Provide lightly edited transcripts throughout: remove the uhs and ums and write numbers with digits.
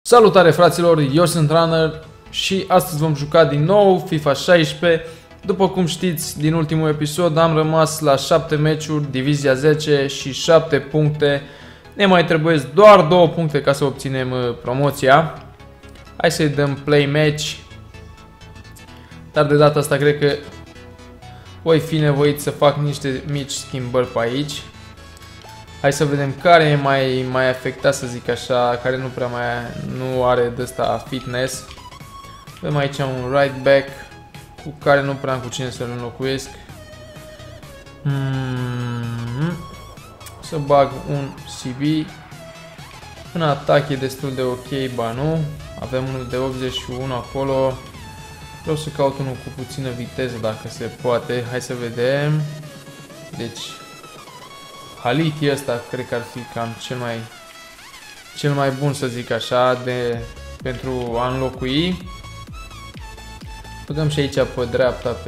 Salutare fraților, eu sunt Runner și astăzi vom juca din nou FIFA 16. După cum știți, din ultimul episod am rămas la 7 meciuri, divizia 10 și 7 puncte. Ne mai trebuie doar 2 puncte ca să obținem promoția. Hai să-i dăm play match. Dar de data asta cred că voi fi nevoit să fac niște mici schimbări pe aici. Hai să vedem care e mai afectat, să zic așa, care nu are de ăsta fitness. Avem aici un right back cu care nu prea am cu cine să-l înlocuiesc. Să bag un CB. În atac e destul de ok, ba nu. Avem unul de 81 acolo. Vreau să caut unul cu puțină viteză dacă se poate. Hai să vedem. Deci Haliti ăsta cred că ar fi cam cel mai bun, să zic așa, pentru a înlocui. Băgăm și aici pe dreapta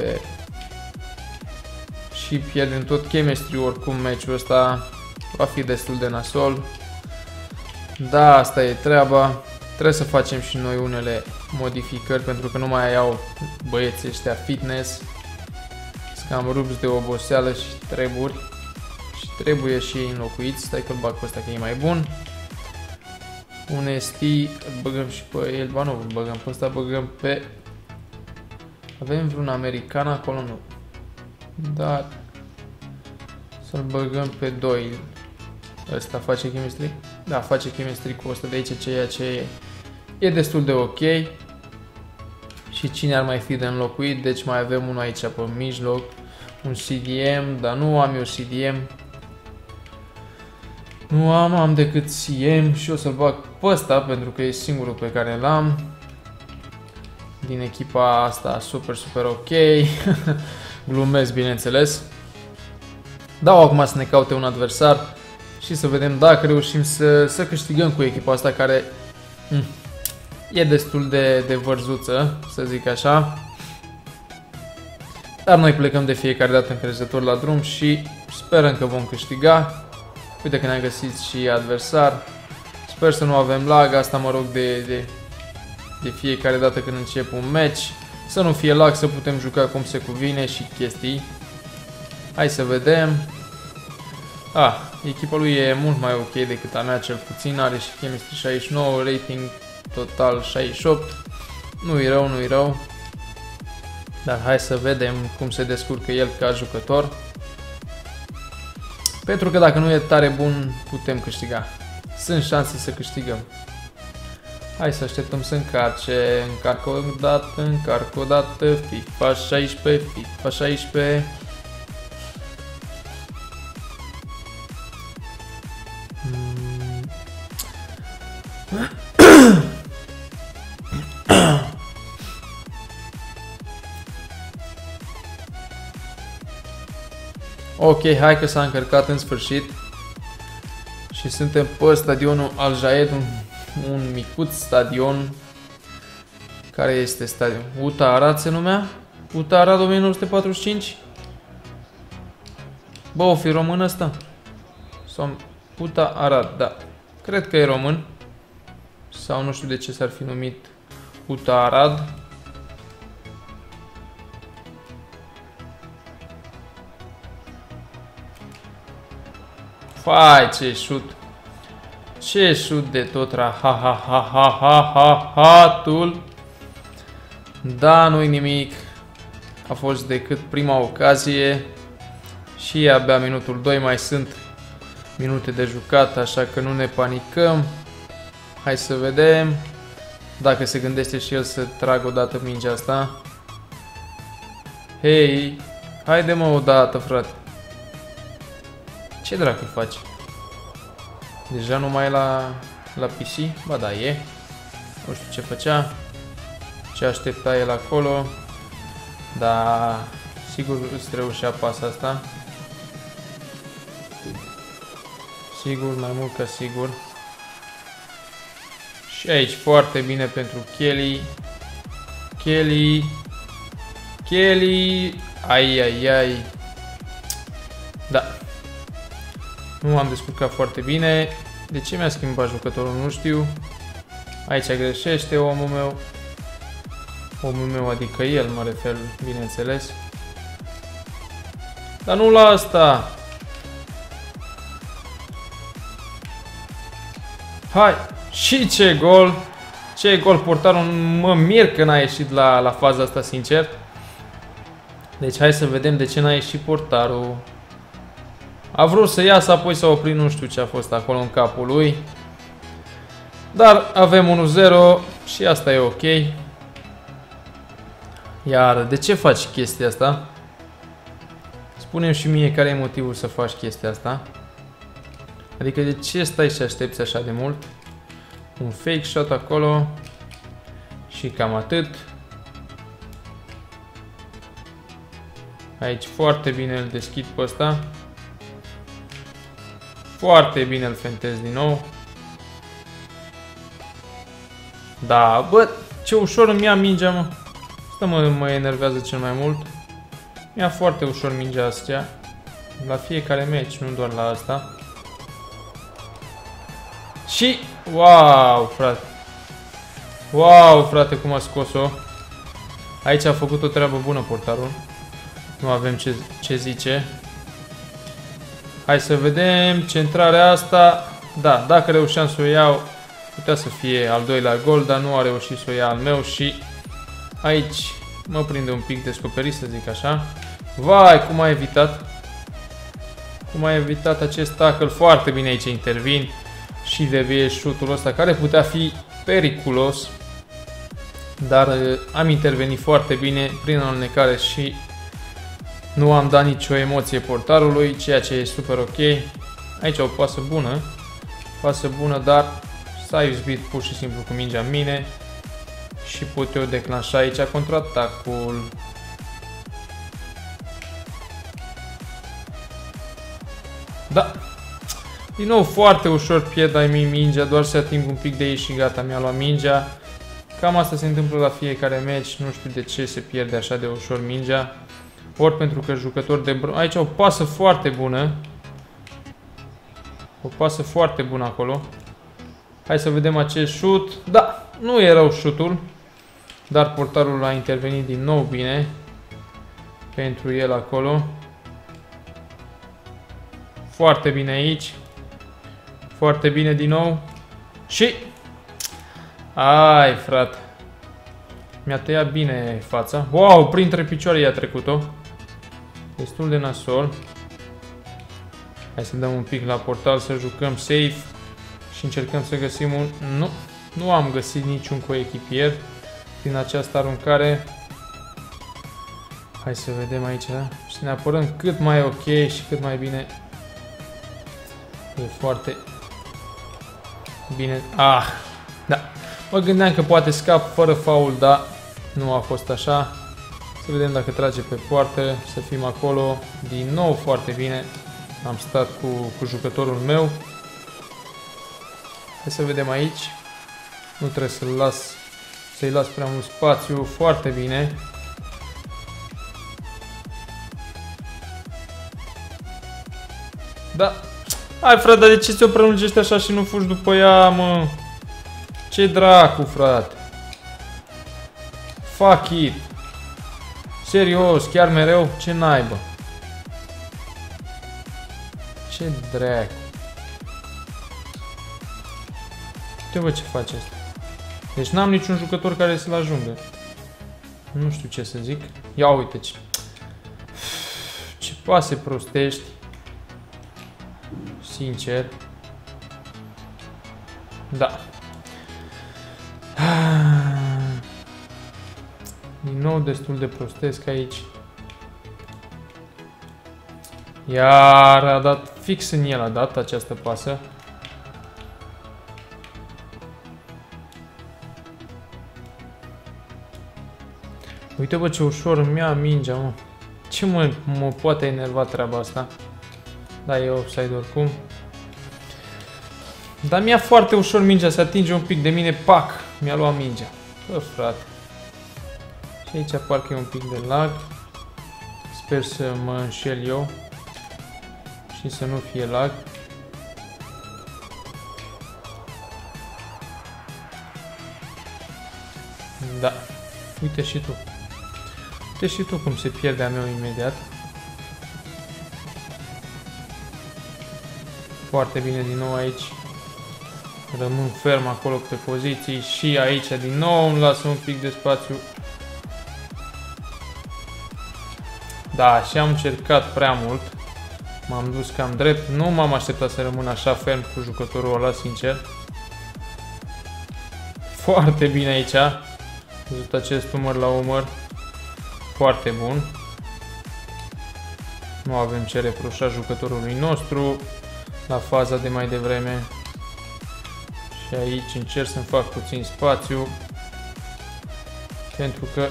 și pierdem tot chemistry, oricum meciul ăsta va fi destul de nasol. Da, asta e treaba. Trebuie să facem și noi unele modificări pentru că nu mai au băieții ăștia fitness. Sunt cam rupți de oboseală și trebuie și ei înlocuiți. Stai că-l bag pe ăsta că e mai bun. Un ST, îl băgăm și pe el, ba nu, îl băgăm pe ăsta, băgăm pe... Avem vreun american acolo? Nu. Dar să-l băgăm pe 2. Ăsta face chemistry? Da, face chemistry cu ăsta de aici, ceea ce e destul de ok. Și cine ar mai fi de înlocuit? Deci mai avem unul aici pe mijloc. Un CDM, dar nu am eu CDM. Nu am decât CM și o să-l bag pe ăsta pentru că e singurul pe care l-am. Din echipa asta super ok. Glumesc, bineînțeles. Dau acum să ne caute un adversar și să vedem dacă reușim să câștigăm cu echipa asta care e destul de vărzuță, să zic așa. Dar noi plecăm de fiecare dată încrezător la drum și sperăm că vom câștiga. Uite că ne-am găsit și adversar. Sper să nu avem lag, asta mă rog de fiecare dată când încep un match. Să nu fie lag, să putem juca cum se cuvine și chestii. Hai să vedem. Echipa lui e mult mai ok decât a mea, cel puțin. Are și chemistry 69, rating total 68. Nu-i rău. Dar hai să vedem cum se descurcă el ca jucător. Pentru că dacă nu e tare bun, putem câștiga. Sunt șanse să câștigăm. Hai să așteptăm să încarce. Încarc o dată. FIFA 16, FIFA 16. Ok, hai că s-a încărcat în sfârșit. Și suntem pe stadionul Al Jayed, un micuț stadion. Care este stadion? Uta Arad se numea? Uta Arad 1945? Bă, o fi român ăsta? Sau Uta Arad, da. Cred că e român. Sau nu știu de ce s-ar fi numit Uta Arad. Fai, ce șut! Ce șut de tot hatul! Da, nu-i nimic. A fost decât prima ocazie. Și abia minutul 2, mai sunt minute de jucat, așa că nu ne panicăm. Hai să vedem dacă se gândește și el să tragă odată mingea asta. Hei, haide mă odată, frate. Ce dracu faci? Deja nu mai e la PC? Ba da, e. Nu știu ce făcea. Ce aștepta el acolo. Da, sigur îți reușea pasa asta. Sigur, mai mult ca sigur. Și aici foarte bine pentru Kelly. Kelly. Ai. Da. Nu m-am descurcat foarte bine. De ce mi-a schimbat jucătorul? Nu știu. Aici greșește omul meu. Omul meu, adică el, mă refer, bineînțeles. Dar nu la asta. Hai! Și ce gol! Ce gol, portarul, mă mir că n-a ieșit la faza asta, sincer. Deci hai să vedem de ce n-a ieșit portarul. A vrut să iasă, apoi s-a oprit, nu știu ce a fost acolo în capul lui. Dar avem 1-0 și asta e ok. Iar de ce faci chestia asta? Spune-mi și mie care e motivul să faci chestia asta. Adică de ce stai și aștepți așa de mult? Un fake shot acolo. Și cam atât. Aici foarte bine îl deschid pe ăsta. Foarte bine îl fentez din nou. Da, bă, ce ușor îmi ia mingea, mă. Asta mă enervează cel mai mult. Mi-a foarte ușor mingea asta. La fiecare meci, nu doar la asta. Și, wow, frate. Wow, frate, cum a scos-o. Aici a făcut o treabă bună portarul. Nu avem ce zice. Hai să vedem centrarea asta. Da, dacă reușeam să o iau, putea să fie al doilea gol, dar nu a reușit să o ia al meu și aici mă prinde un pic descoperit, să zic așa. Vai, cum a evitat. Cum a evitat acest tackle. Foarte bine aici intervin și devie șutul ăsta, care putea fi periculos. Dar am intervenit foarte bine prin alunecare și nu am dat nicio emoție portarului, ceea ce e super ok. Aici o pasă bună. Pasă bună, dar s-a izbit pur și simplu cu mingea în mine. Și pot eu declanșa aici contraatacul. Da. Din nou foarte ușor pierd mingea, doar să ating un pic de aici și gata, mi-a luat mingea. Cam asta se întâmplă la fiecare meci, nu știu de ce se pierde așa de ușor mingea. Ori pentru că jucători de bronz... Aici o pasă foarte bună. O pasă foarte bună acolo. Hai să vedem acest șut. Da, nu e rău șutul. Dar portarul a intervenit din nou bine. Pentru el acolo. Foarte bine aici. Foarte bine din nou. Și... Ai, frate. Mi-a tăiat bine fața. Wow, printre picioare i-a trecut-o. Destul de nasol. Hai să dăm un pic la portal, să jucăm safe. Și încercăm să găsim un... Nu am găsit niciun coechipier din această aruncare. Hai să vedem aici. Și ne apărăm cât mai ok și cât mai bine. E foarte bine. Ah, da. Mă gândeam că poate scap fără faul, dar nu a fost așa. Să vedem dacă trage pe poartă, să fim acolo. Din nou foarte bine. Am stat cu jucătorul meu. Hai să vedem aici. Nu trebuie să-i las prea mult spațiu. Foarte bine. Da. Hai, frate, dar de ce ți-o prelungești așa și nu fugi după ea, mă? Ce dracu, frate. Fuck it. Serios, chiar mereu? Ce naibă? Ce dracu. Uite, bă, ce face asta. Deci n-am niciun jucător care să-l ajungă. Nu știu ce să zic. Ia uite ce pase prostești. Sincer. Da. Din nou destul de prostesc aici. Iar a dat fix în el, a dat această pasă. Uite, bă, ce ușor îmi ia mingea, mă. Ce mă poate enerva treaba asta? Da, e offside oricum. Dar mi-a foarte ușor mingea, se atinge un pic de mine, pac, mi-a luat mingea. Bă, frate. Și aici parcă e un pic de lag. Sper să mă înșel eu și să nu fie lag. Da. Uite și tu. Uite și tu cum se pierde a meu imediat. Foarte bine din nou aici. Rămân ferm acolo pe poziții și aici din nou îmi lasă un pic de spațiu. Da, și am încercat prea mult. M-am dus cam drept. Nu m-am așteptat să rămân așa ferm cu jucătorul ăla, sincer. Foarte bine aici. Văzut acest umăr la umăr. Foarte bun. Nu avem ce reproșa jucătorului nostru la faza de mai devreme. Și aici încerc să-mi fac puțin spațiu. Pentru că...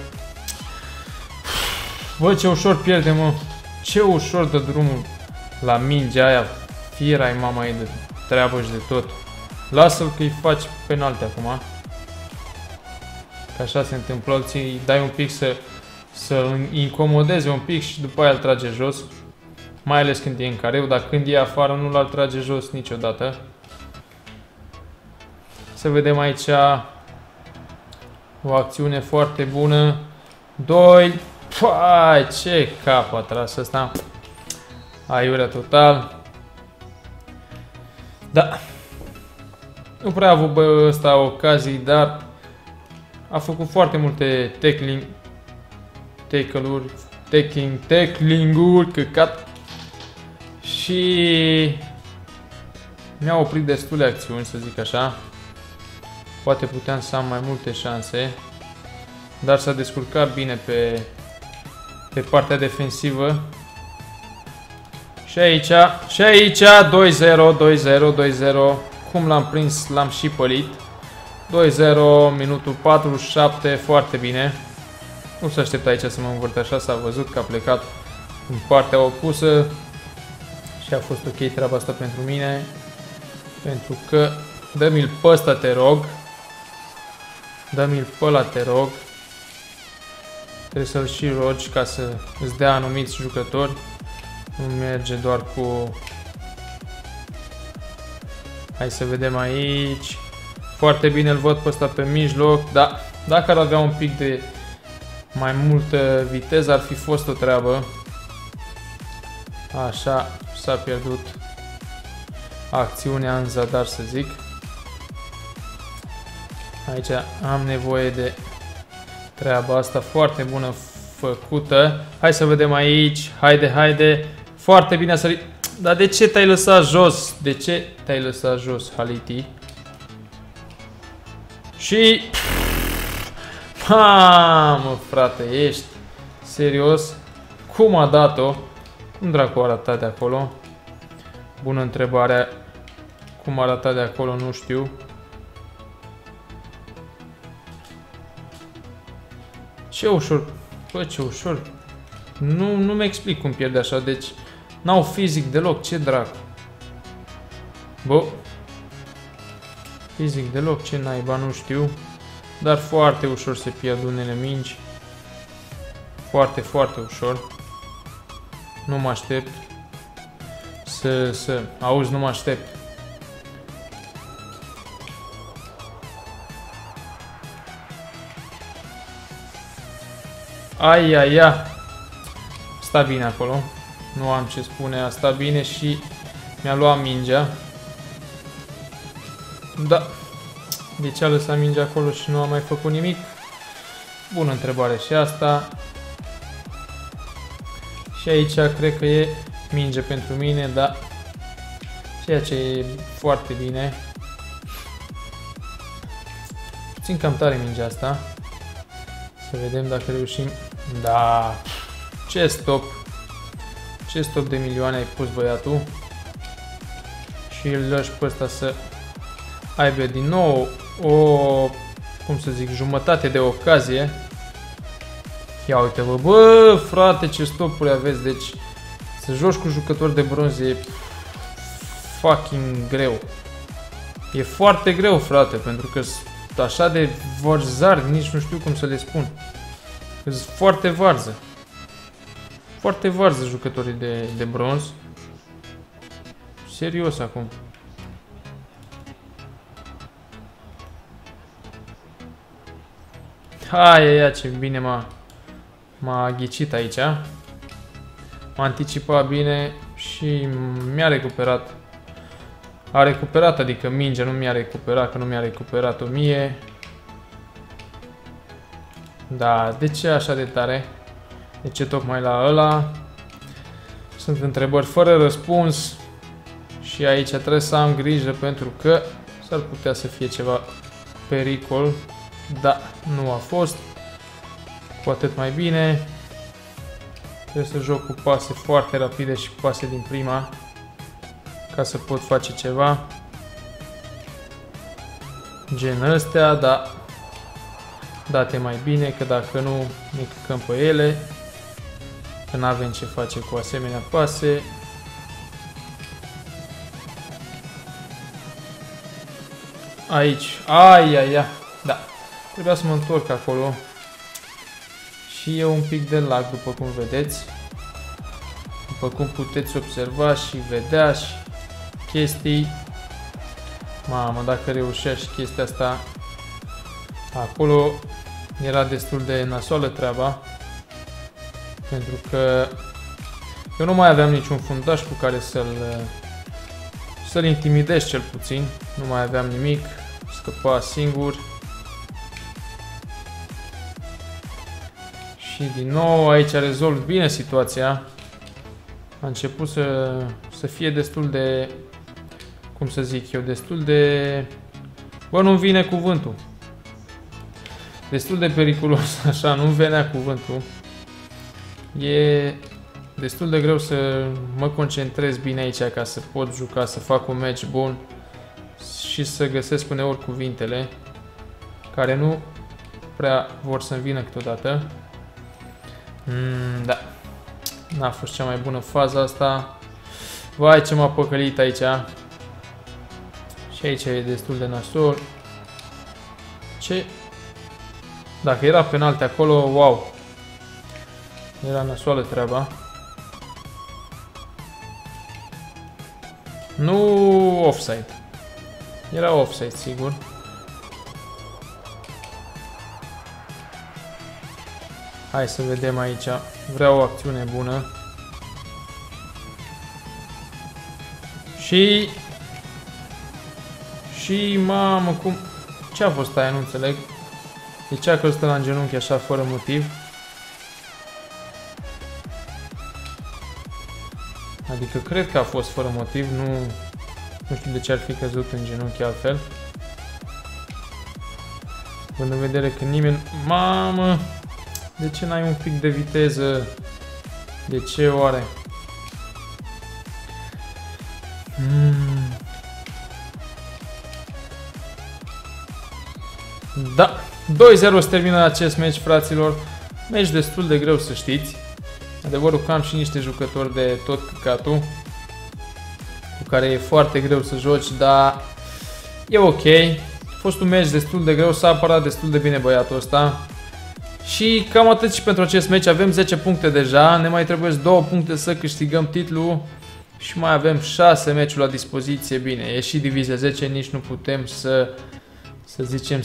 Bă, ce ușor pierde, mă. Ce ușor dă drumul la mingea aia. Fiera-i mama ei de treabă și de tot. Lasă-l că îi faci penalte acum. Că așa se întâmplă. Alții dai un pic să incomodeze un pic și după aia îl trage jos. Mai ales când e în careu, dar când e afară nu l-ar trage jos niciodată. Să vedem aici o acțiune foarte bună. 2. Păi, ce cap a tras ăsta. Aiurea total. Da. Nu prea a avut bă ăsta ocazii, dar a făcut foarte multe tackling-uri, căcat. Și mi-a oprit destule acțiuni, să zic așa. Poate puteam să am mai multe șanse. Dar s-a descurcat bine pe partea defensivă. Și aici 2-0. Cum l-am prins, l-am și pălit. 2-0, minutul 47, foarte bine. Nu se aștept aici să mă învârt așa, s-a văzut că a plecat în partea opusă. Și a fost ok treaba asta pentru mine. Pentru că dă-mi-l pe ăsta, te rog. Dă-mi-l pe ăla, te rog. Trebuie să-l și rogi ca să îți dea anumiți jucători. Nu merge doar cu... Hai să vedem aici. Foarte bine îl văd pe ăsta pe mijloc. Da, dacă ar avea un pic de mai multă viteză ar fi fost o treabă. Așa, s-a pierdut acțiunea în zadar, să zic. Aici am nevoie de treaba asta foarte bună făcută. Hai să vedem aici. Haide. Foarte bine a sărit. Dar de ce te-ai lăsat jos? De ce te-ai lăsat jos, Haliti? Și... Mamă, frate, ești serios? Cum a dat-o? Cum dracu a arătat de acolo? Bună întrebare. Cum a arătat de acolo, nu știu. Ce ușor. Bă, ce ușor. Nu-mi explic cum pierde așa, deci n-au fizic deloc, ce dracu. Bă. Fizic deloc, ce naiba, nu știu. Dar foarte ușor se pierd unele mingi. Foarte, foarte ușor. Nu mă aștept să... Auzi, nu mă aștept. Ai. Sta bine acolo. Nu am ce spune, a stat bine și mi-a luat mingea. Da. De ce a lăsat mingea acolo și nu a mai făcut nimic? Bună întrebare și asta. Și aici cred că e minge pentru mine, da. Ceea ce e foarte bine. Țin cam tare mingea asta. Să vedem dacă reușim. Da. Ce stop. Ce stop de milioane ai pus, băiatul. Și îl lași pe ăsta să aibă din nou o, cum să zic, jumătate de ocazie. Ia uite-vă, bă, frate, ce stopuri aveți, deci să joci cu jucători de bronz e fucking greu. E foarte greu, frate, pentru că sunt așa de vărzari, nici nu știu cum să le spun. Sunt foarte varză. Foarte varză jucătorii de bronz. Serios acum. Hai, ce bine m-a ghicit aici. M-a anticipat bine și mi-a recuperat. A recuperat, adică mingea nu mi-a recuperat, că nu mi-a recuperat-o mie. Da, de ce așa de tare? De ce tocmai la ăla? Sunt întrebări fără răspuns. Și aici trebuie să am grijă pentru că s-ar putea să fie ceva pericol. Da, nu a fost. Cu atât mai bine. Trebuie să joc cu pase foarte rapide și cu pase din prima. Ca să pot face ceva. Gen ăstea, da. Date mai bine, că dacă nu ne căcăm pe ele. Că n-avem ce face cu asemenea pase. Aici. Ai. Da. Trebuia să mă întorc acolo. Și e un pic de lag, după cum vedeți. După cum puteți observa și vedea și chestii. Mamă, dacă reușea și chestia asta. Acolo era destul de nasoală treaba. Pentru că eu nu mai aveam niciun fundaș cu care să-l intimidez cel puțin. Nu mai aveam nimic. Scăpa singur. Și din nou aici rezolv bine situația. A început să fie destul de... Cum să zic eu? Destul de... Bă, nu vine cuvântul. Destul de periculos, așa, nu venea cuvântul. E destul de greu să mă concentrez bine aici ca să pot juca, să fac un match bun și să găsesc uneori cuvintele care nu prea vor să-mi vină câteodată. Da, n-a fost cea mai bună faza asta. Vai, ce m-a păcălit aici. Și aici e destul de nasol. Ce? Dacă era penalti acolo, wow. Era nasoală treaba. Nu offside. Era offside, sigur. Hai să vedem aici. Vreau o acțiune bună. Și mamă, cum... Ce a fost aia? Nu înțeleg. De ce a căzut la genunchi așa fără motiv? Adică cred că a fost fără motiv, nu știu de ce ar fi căzut în genunchi altfel. Având în vedere că nimeni... Mamă! De ce n-ai un pic de viteză? De ce oare? Da, 2-0 se termină acest meci, fraților. Meci destul de greu, să știți. Adevărul că am și niște jucători de tot căcatul, cu care e foarte greu să joci, dar e ok. A fost un meci destul de greu, s-a apărat destul de bine băiatul ăsta. Și cam atât și pentru acest meci. Avem 10 puncte deja, ne mai trebuie 2 puncte să câștigăm titlul. Și mai avem 6 meciuri la dispoziție. Bine, e și divizia 10, nici nu putem să zicem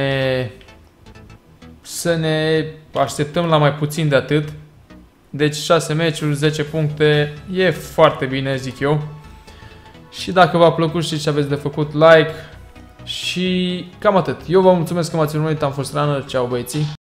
să ne așteptăm la mai puțin de atât. Deci 6 meciuri, 10 puncte, e foarte bine, zic eu. Și dacă v-a plăcut, știți ce aveți de făcut, like. Și cam atât. Eu vă mulțumesc că m-ați urmărit, am fost Runner, ceau băieții.